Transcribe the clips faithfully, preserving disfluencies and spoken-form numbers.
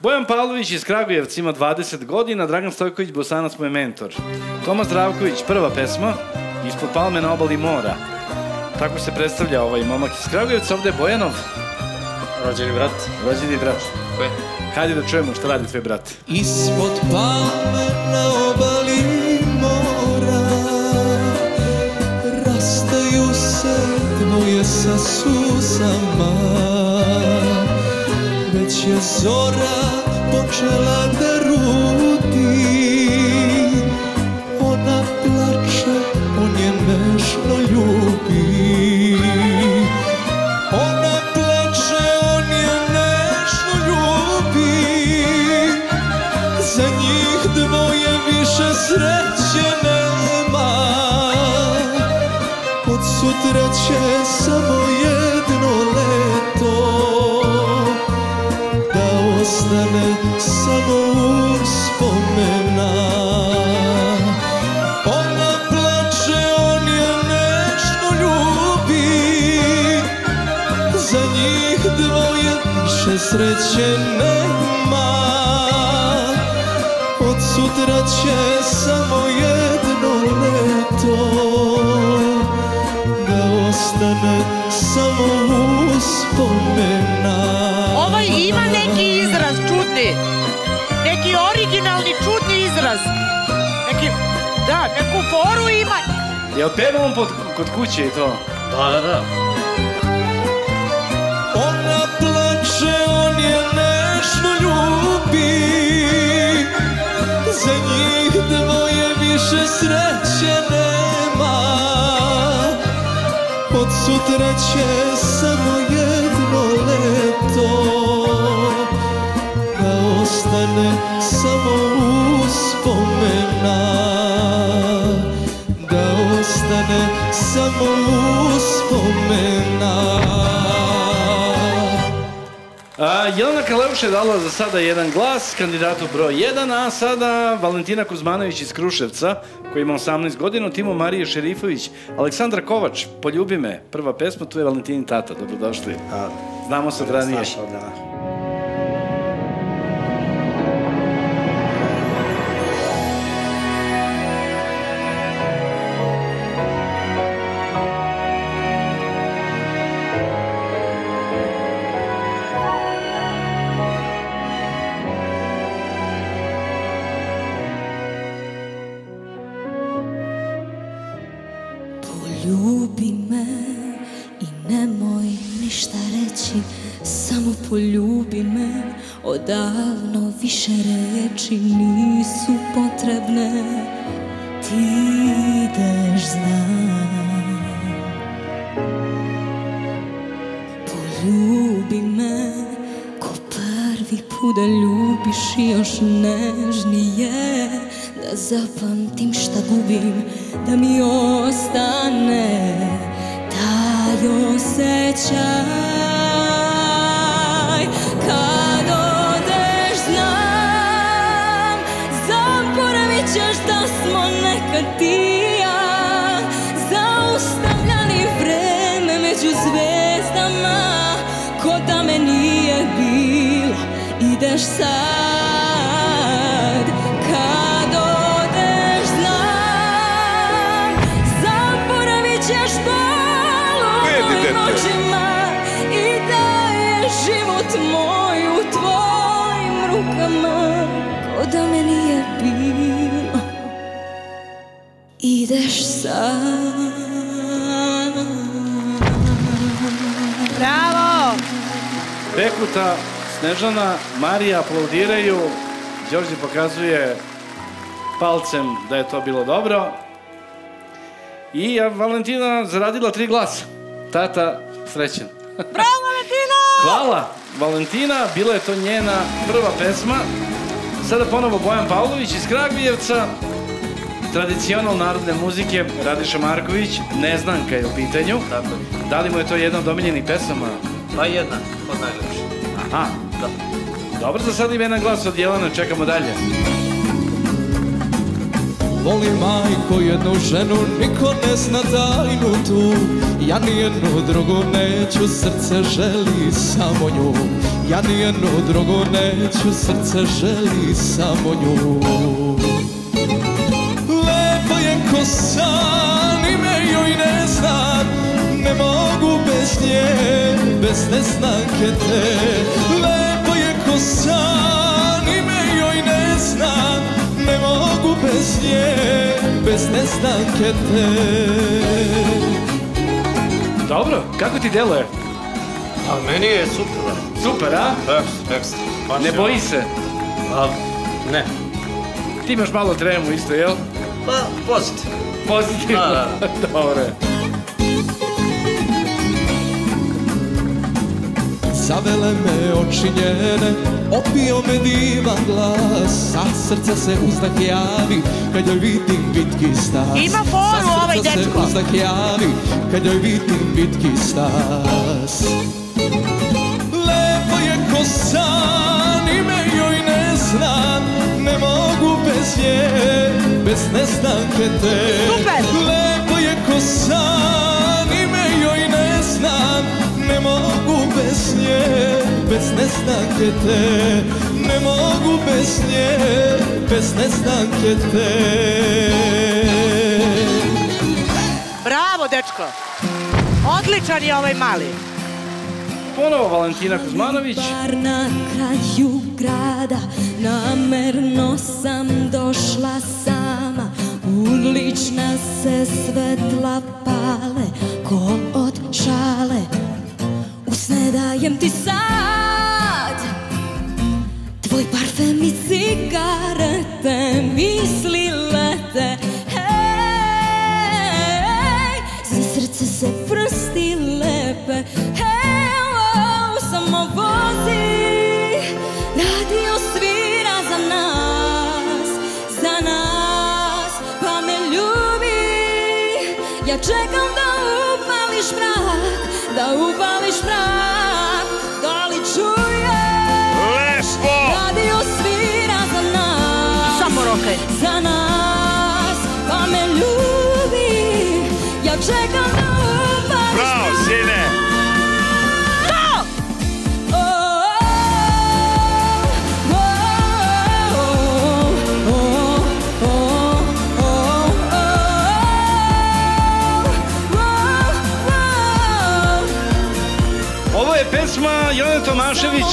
Bojan Pavlović iz Kragujevca ima dvadeset godina, Dragan Stojković Bosanac mu je mentor. Tomas Zdravković, prva pesma, Ispod palme na obali mora. Tako se predstavlja ovaj momak iz Kragujevca, ovde je Bojanov. Rođeni brat. Rođeni brat. Ko je? Hajde da čujemo šta radi tvoj brat. Ispod palme na obali mora rastaju se dvoje sa suzama. Već je zora počela da rudi, ona plače, on je nežno ljubi. Ona plače, on je nežno ljubi, za njih dvoje više sreće nema. Od sutra će samo jedno leto, ostane samo uspomena. Ona plače, on je nežno ljubi, za njih dvoje više sreće nema. Od sutra će samo jedno leto, da ostane samo uspomena. Ovaj ima neki izraz čudni, neki originalni čudni izraz, neki, da, neku foru ima. Jel peva on kod kuće i to? Da, da, da. Ona plače, on je nežno ljubi, za njih dvoje više sreće nema. Od sutra će samo jedno leto, da ostane samo uspomena. Da ostane samo uspomena. A, Jelena Kaleuša je dala za sada jedan glas kandidatu broj jedan, a sada Valentina Kuzmanović iz Kruševca, koji ima osamnaest godina, Timo Marije Šerifović, Aleksandra Kovač, Poljubi me, prva pesma, tu je Valentinin tata, dobrodošli. Znamo se od ranije. Poljubi me i nemoj ništa reći, samo poljubi me, odavno više reči nisu potrebne. Ti ideš, znam. Poljubi me ko prvi put da ljubiš i još nežnije, da zapamtim šta gubim, da mi ostane taj osjećaj. Kad odeš znam, zaboravit ćeš da smo nekad ti i ja zaustavljali vreme među zvezdama, ko da me nije bilo. Ideš sad. I da je život moj u tvojim rukama, ko da me nije bilo. Ideš sad. Bravo! Bekuta, Snežana, Marija aplaudiraju, Đorđe pokazuje palcem da je to bilo dobro. I Valentina zaradila tri glasa. Tata, srećen. Bravo, Valentina! Hvala, Valentina, bila je to njena prva pesma. Sada ponovo Bojan Pavlović iz Kragujevca, tradicional narodne muzike, Radiša Marković, Neznanka je u pitanju. Da li mu je to jedna od omiljenih pesama? Pa jedna, od najlepših. Aha, dobro, za sada ima jedan glas od Jelena, čekamo dalje. voli majko jednu ženu, niko ne zna tajnu tu. Ja nijednu drugu neću, srce želi samo nju. Ja nijednu drugu neću, srce želi samo nju. Lepo je ko san, ime joj ne znam, ne mogu bez nje, bez neznanke te. Lepo je ko san, ime joj ne znam, ne mogu bez nje, bez neznanke te. Dobro, kako ti deluje? A meni je super. Super, a? Ekstra, ekstra. Ne boji se? A, ne. Ti imaš malo tremu isto, jel? Pa, pozitivno. Pozitivno? Da, da. Dobro. Zavele me oči njene, opio me divan glas, a srce se uzdah javi kad joj vidim vitki stas. Ima foru ovaj dečko. Sa srce se uzdah javi kad joj vidim vitki stas. Lepo je ko san, ime joj ne znam, ne mogu bez nje, bez neznanke te. Super! Lepo je ko san, ime joj ne znam, ne mogu bez nje, bez neznanke te. Ne mogu bez nje, bez neznanke te. Bravo, dečko. Odličan je ovaj mali. Ponovo Valentina Kuzmanović. Bar na kraju grada, namerno sam došla sama. Ulična se svetla pale, ko od šale. Usne dajem ti sad, tvoj parfem i cigarete, misli lete. Hej, za srce se prsti lepe. Samo vozi, radio svira za nas, za nas, pa me ljubi. Ja čekam da upališ mrak, da upališ mrak, da li čuješ? Radio svira za nas, samo rokaj, za nas, pa me ljubi. Ja čekam da upališ mrak. Bravo, sine! Pesma Jone Tomašević.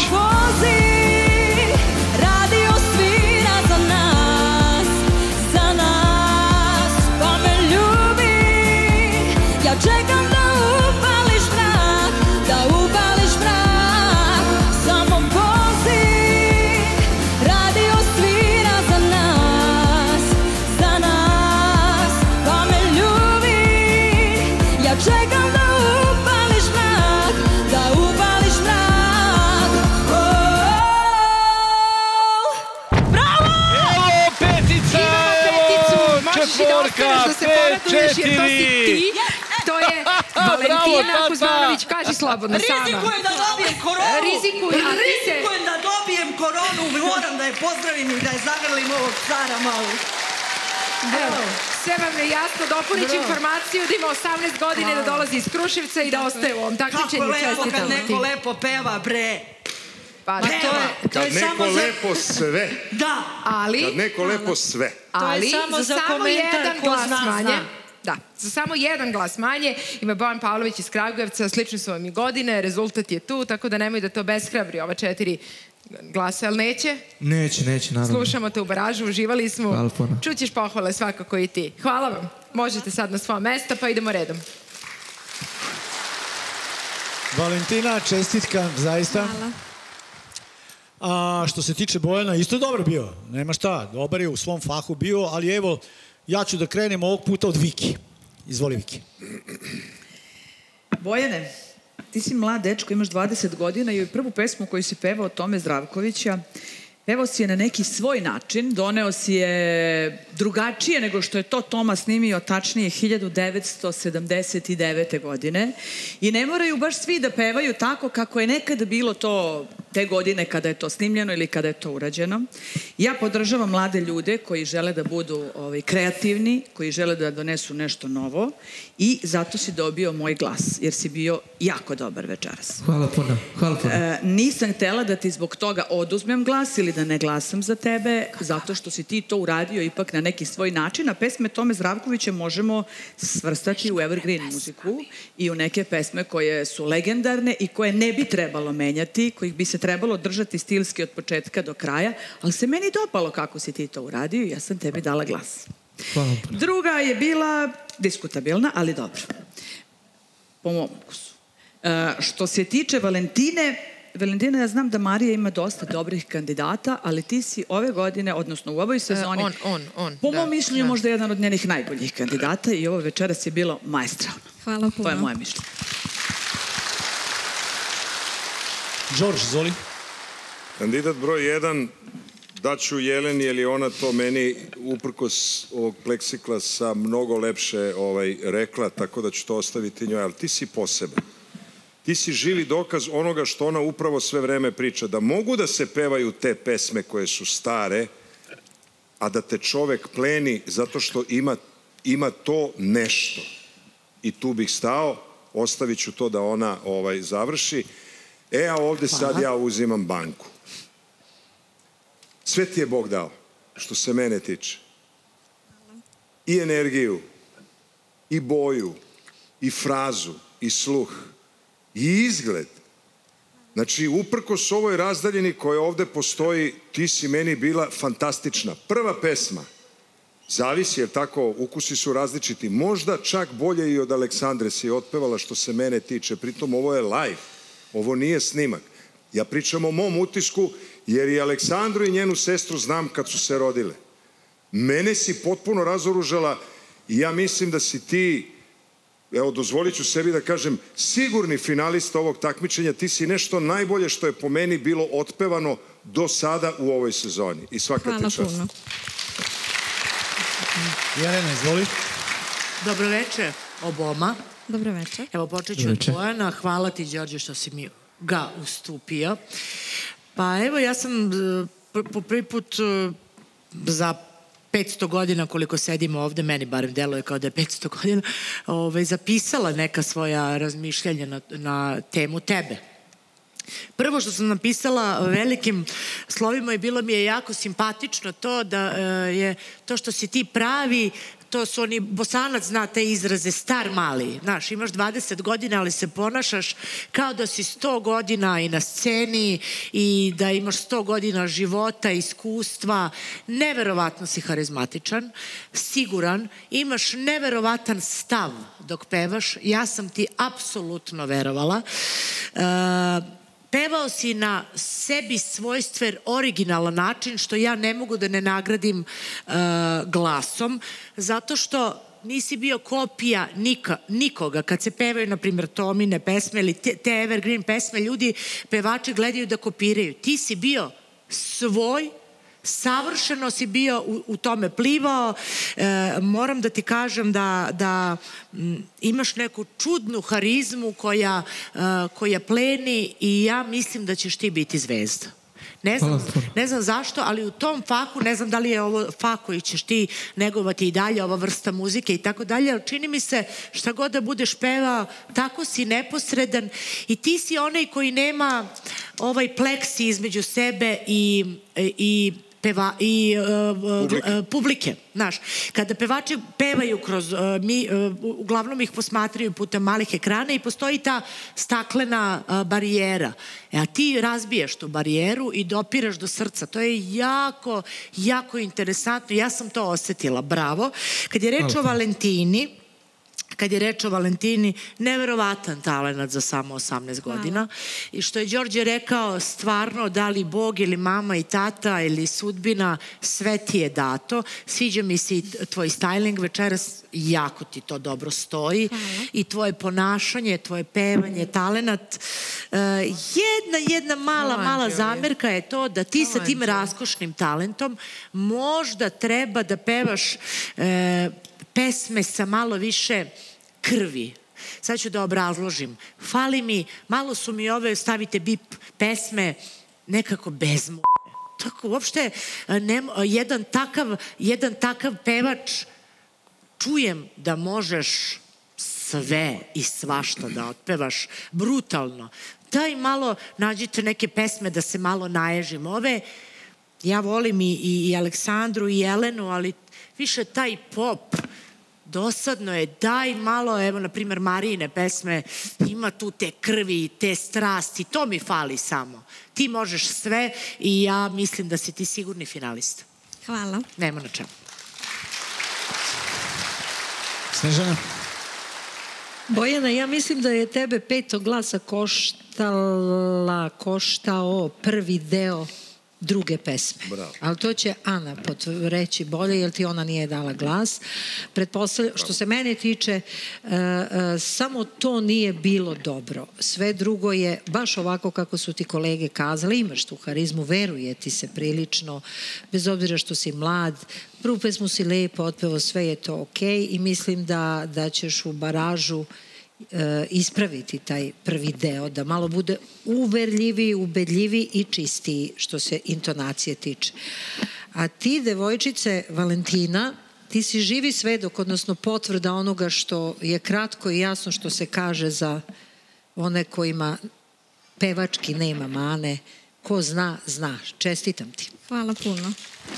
Radio svira za nas, za nas, pa me ljubi. Ja čekam da upališ mrak, da upališ mrak, samo vozi. Radio svira za nas, za nas, pa me ljubi. Ja čekam da upališ mrak, da upališ mrak. Četvorka, pet, četiri. To je Valentina Kuzmanović, kaži slobodno sama. Rizikujem da dobijem koronu. Rizikuj, a ti se... Rizikujem da dobijem koronu. Moram da je pozdravim i da je zagrlim ovog cara malo. Evo, sve vam je jasno, dopunit informaciju da ima osamnaest godine, da dolazi iz Kruševca i da ostaje u ovom takmičenju. Kako lepo kad neko lepo peva, bre. Pa to je, kad neko lepo sve. Da. Ali... Kad neko lepo sve. Ali za samo jedan glas manje... Da, za samo jedan glas manje ima Bojan Pavlović iz Kragujevca, slične su vam i godine, rezultat je tu, tako da nemoj da to beshrabri ova četiri glasa, ali neće? Neće, neće, naravno. Slušamo te u baražu, uživali smo. Čućeš pohvale svakako i ti. Hvala vam. Možete sad na svoja mesta, pa idemo redom. Valentina, čestitka, zaista. Hvala. A što se tiče Bojana, isto je dobro bio. Nema šta, dobar je u svom fahu bio, ali evo, ja ću da krenem ovog puta od Viki. Izvoli, Viki. Bojane, ti si mlad dečko, imaš dvadeset godina i prvu pesmu koju si pevao Tome Zdravkovića, pevao si je na neki svoj način, doneo si je drugačije nego što je to Toma snimio, tačnije hiljadu devetsto sedamdeset devete. godine. I ne moraju baš svi da pevaju tako kako je nekada bilo to te godine kada je to snimljeno ili kada je to urađeno. Ja podržavam mlade ljude koji žele da budu ovaj, kreativni, koji žele da donesu nešto novo i zato si dobio moj glas, jer si bio jako dobar večeras. Hvala puno, hvala puno. E, nisam htela da ti zbog toga oduzmem glas ili da ne glasam za tebe, zato što si ti to uradio ipak na neki svoj način, a pesme Tome Zdravkovića možemo svrstati u evergreen muziku i u neke pesme koje su legendarne i koje ne bi trebalo menjati, kojih bi se trebalo držati stilski od početka do kraja, ali se meni dopalo kako si ti to uradio i ja sam tebi dala glas. Hvala. Druga je bila diskutabilna, ali dobro. Po mom ukusu. E, što se tiče Valentine, Valentina, ja znam da Marija ima dosta dobrih kandidata, ali ti si ove godine, odnosno u ovoj sezoni, on, on, on, po da, mom mišljenju da. možda jedan od njenih najboljih kandidata i ovo večeras je bilo maestralno. Hvala puno. To je moje mišljenje. Đorđe, izvoli. Kandidat broj jedan, daću Jeleni, jer je ona to meni uprkos ovog pleksiklasa mnogo lepše ovaj, rekla, tako da ću to ostaviti njoj, ali ti si poseban. Ti si živi dokaz onoga što ona upravo sve vreme priča, da mogu da se pevaju te pesme koje su stare, a da te čovek pleni zato što ima, ima to nešto. I tu bih stao, ostavit ću to da ona ovaj, završi. E, a ovde sad ja uzimam banku. Sve ti je Bog dao, što se mene tiče. I energiju, i boju, i frazu, i sluh, i izgled. Znači, uprkos ovoj razdaljini koja ovde postoji, ti si meni bila fantastična. Prva pesma, zavisi, jer tako, ukusi su različiti, možda čak bolje i od Aleksandre si otpevala što se mene tiče, pritom ovo je live, ovo nije snimak. Ja pričam o mom utisku, jer i Aleksandru i njenu sestru znam kad su se rodile. Mene si potpuno razoružala i ja mislim da si ti, evo dozvolit ću sebi da kažem, sigurni finalista ovog takmičenja, ti si nešto najbolje što je po meni bilo otpevano do sada u ovoj sezoni. I svaka ti čast. Hvala puno. Jelena, izvoli. Dobro večer, oboma. Dobro večer. Evo, počet ću od Bojana. Hvala ti, Đorđe, što si mi ga ustupio. Pa evo, ja sam po prvi put za petsto godina koliko sedimo ovde, meni barem deluje kao da je petsto godina, ovaj, zapisala neka svoja razmišljanja na, na temu tebe. Prvo što sam napisala velikim slovima i bilo mi je jako simpatično to da je to što si ti pravi, to su oni, Bosanac zna te izraze, star mali. Znaš, imaš dvadeset godina, ali se ponašaš kao da si sto godina i na sceni i da imaš sto godina života, iskustva. Neverovatno si harizmatičan, siguran, imaš neverovatan stav dok pevaš. Ja sam ti apsolutno verovala. Uh, Pevao si na sebi svojstven, originalan način, što ja ne mogu da ne nagradim uh, glasom, zato što nisi bio kopija nika, nikoga. Kad se pevaju, na primjer, Tomine pesme ili te, te evergreen pesme, ljudi, pevači gledaju da kopiraju. Ti si bio svoj, savršeno si bio u, u tome plivao. E, moram da ti kažem da, da m, imaš neku čudnu harizmu koja, e, koja pleni i ja mislim da ćeš ti biti zvezda. Ne znam, ne znam zašto, ali u tom faku, ne znam da li je ovo fak koji ćeš ti negovati i dalje, ova vrsta muzike i tako dalje, ali čini mi se šta god da budeš pevao, tako si neposredan i ti si onaj koji nema ovaj pleksi između sebe i, i peva i uh, publike. Uh, publike, znaš. Kada pevači pevaju kroz, uh, mi uh, uglavnom ih posmatraju putem malih ekrana i postoji ta staklena uh, barijera. E, a ti razbiješ tu barijeru i dopiraš do srca. To je jako, jako interesantno. Ja sam to osetila. Bravo. Kad je reč o Valentini, kad je reč o Valentini, neverovatan talenat za samo osamnaest godina. I što je Đorđe rekao, stvarno, da li Bog ili mama i tata ili sudbina, sve ti je dato. Sviđa mi se i tvoj styling večeras, jako ti to dobro stoji. Hvala. I tvoje ponašanje, tvoje pevanje, talenat. Uh, jedna, jedna mala, Hvala, mala zamerka je to da ti Hvala, sa tim raskošnim talentom možda treba da pevaš uh, pesme sa malo više krvi. Sad ću da obrazložim. Fali mi, malo su mi ove, stavite bip, pesme nekako bezmo. Tako, uopšte, ne, jedan, takav, jedan takav pevač, čujem da možeš sve i svašta da otpevaš, brutalno. Daj malo, nađite neke pesme da se malo naježim. Ove, ja volim i, i Aleksandru i Jelenu, ali više taj pop, dosadno je, daj malo, evo, na primjer, Marijine pesme, ima tu te krvi, te strasti, to mi fali samo. Ti možeš sve i ja mislim da si ti sigurni finalista. Hvala. Nema na čemu. Snežana? Bojana, ja mislim da je tebe Petog glasa koštala, koštao prvi deo druge pesme. Bravo. Ali to će Ana reći bolje, jer ti ona nije dala glas. Pretpostavljam, što se mene tiče, uh, uh, samo to nije bilo dobro. Sve drugo je baš ovako kako su ti kolege kazali, imaš tu harizmu, veruje ti se prilično, bez obzira što si mlad, prvu pesmu si lepo otpevao, sve je to okej i mislim da, da ćeš u baražu ispraviti taj prvi deo, da malo bude uverljiviji, ubedljiviji i čistiji što se intonacije tiče. A ti, devojčice, Valentina, ti si živi svedok, odnosno potvrda onoga što je kratko i jasno što se kaže za one kojima pevački nema mane. Ko zna, zna. Čestitam ti. Hvala puno.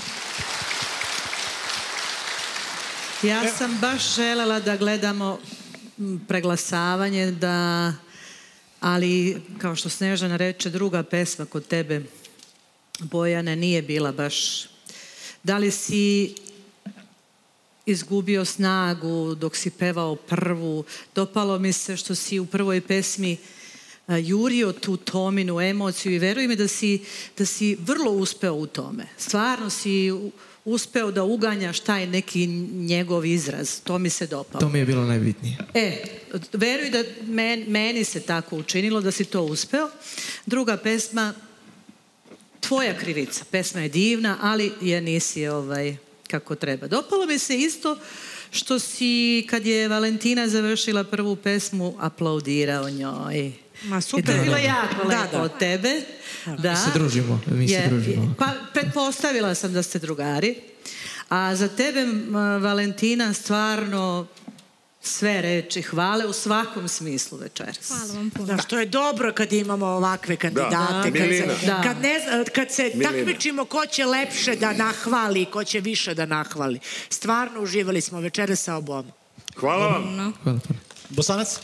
Ja sam baš želela da gledamo preglasavanje, da, ali kao što Snežana reče, druga pesma kod tebe, Bojane, nije bila baš. Da li si izgubio snagu dok si pevao prvu? Dopalo mi se što si u prvoj pesmi jurio tu Tominu emociju i veruj mi da si, da si vrlo uspeo u tome. Stvarno si uspeo da uganjaš taj neki njegov izraz. To mi se dopalo. To mi je bilo najbitnije. E, veruj da men, meni se tako učinilo da si to uspeo. Druga pesma, tvoja krivica. Pesma je divna, ali je nisi ovaj, kako treba. Dopalo mi se isto što si, kad je Valentina završila prvu pesmu, aplaudirao njoj. Ma super. I to je bilo jako lepo da, da. od tebe. Da. Mi se družimo. Mi se je, družimo. Pa pretpostavila sam da ste drugari. A za tebe, Valentina, stvarno sve reči hvale u svakom smislu večeras. Hvala vam puno. Da, što je dobro kad imamo ovakve kandidate. Da, kad, Milina. se, kad, ne, kad se Milina. takmičimo ko će lepše da nahvali, ko će više da nahvali. Stvarno uživali smo večeras sa obom. Hvala vam. No. Hvala. Bosanac?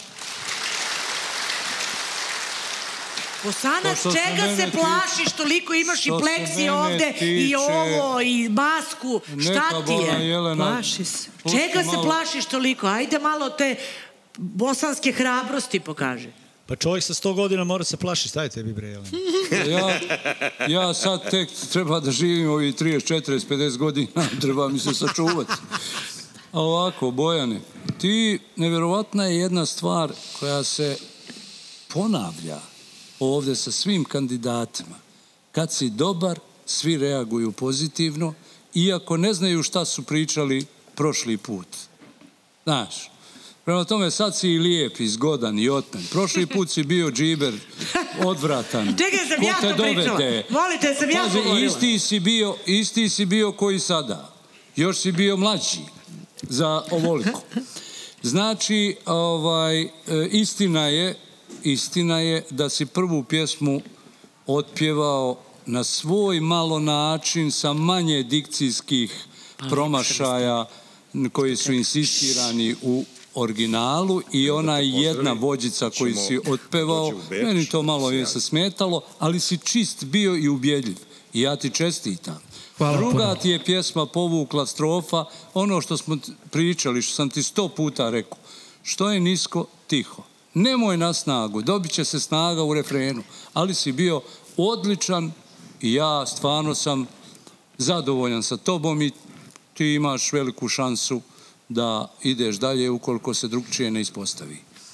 Bosanac, čega se plašiš? Toliko imaš i pleksi ovde, i ovo, i masku. Šta ti je? Plaši se. Čega se plašiš toliko? Ajde malo te bosanske hrabrosti pokaži. Pa čovjek sa sto godina mora se plaši, stavi tebi bre, Jelena. Ja, ja sad tek treba da živim ovih trideset, četrdeset, pedeset godina, treba mi se sačuvati. A ovako, Bojane, ti, nevjerovatna je jedna stvar koja se ponavlja ovdje sa svim kandidatima. Kad si dobar, svi reaguju pozitivno, iako ne znaju šta su pričali prošli put. Znaš, prema tome sad si i lijep, i zgodan, i otmen. Prošli put si bio džiber, odvratan. Čekaj, sam ja to pričala. Volite, sam ja govorila. Isti si bio, isti si bio koji sada. Još si bio mlađi za ovoliko. Znači, ovaj, istina je, istina je da si prvu pjesmu otpjevao na svoj malo način sa manje dikcijskih promašaja koji su insistirani u originalu i ona jedna vođica koju si otpevao, meni to malo je se smetalo, ali si čist bio i ubjedljiv. I ja ti čestitam. Druga ti je pjesma povukla strofa, ono što smo pričali, što sam ti sto puta rekao, što je nisko, tiho. Nemoj na snagu, dobit će se snaga u refrenu, ali si bio odličan i ja stvarno sam zadovoljan sa tobom i ti imaš veliku šansu da ideš dalje ukoliko se drugčije ne ispostavi.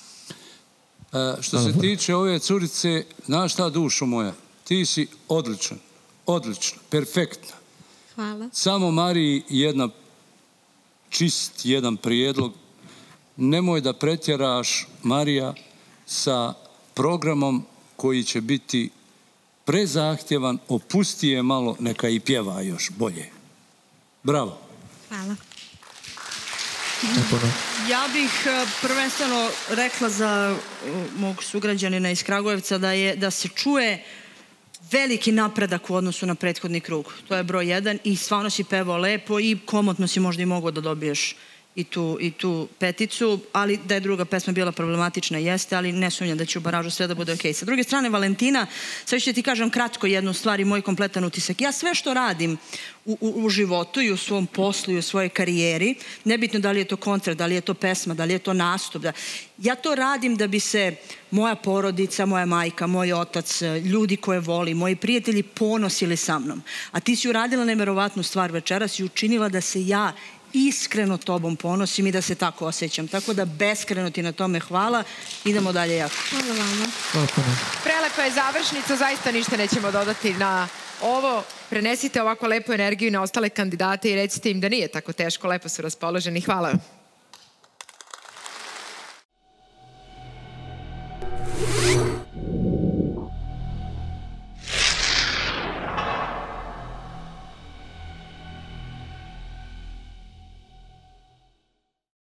E, što se tiče ove curice, znaš šta, dušo moja, ti si odličan, odlična, perfektna. Hvala. Samo Mariji jedna čist, jedan prijedlog. Nemoj da pretjeraš, Marija, sa programom koji će biti prezahtjevan, opusti je malo, neka i pjeva još bolje. Bravo. Hvala. Ja bih prvenstveno rekla za mog sugrađanina iz Kragujevca da, je, da se čuje veliki napredak u odnosu na prethodni krug. To je broj jedan i stvarno si pevao lepo i komotno si možda i mogao da dobiješ i tu, i tu peticu, ali da je druga pesma bila problematična, jeste, ali ne sumnjam da će u baražu sve da bude okej. Sa druge strane, Valentina, sve što ti kažem kratko jednu stvar i moj kompletan utisak. Ja sve što radim u, u, u životu i u svom poslu i u svojoj karijeri, nebitno da li je to koncert, da li je to pesma, da li je to nastup, da, ja to radim da bi se moja porodica, moja majka, moj otac, ljudi koje volim, moji prijatelji ponosili sa mnom. A ti si uradila neverovatnu stvar večeras i učinila da se ja iskreno tobom ponosim i da se tako osjećam. Tako da beskreno ti na tome hvala. Idemo dalje jako. Hvala vama. Prelepa je završnica, zaista ništa nećemo dodati na ovo. Prenesite ovako lepu energiju na ostale kandidate i recite im da nije tako teško, lepo su raspoloženi. Hvala vam.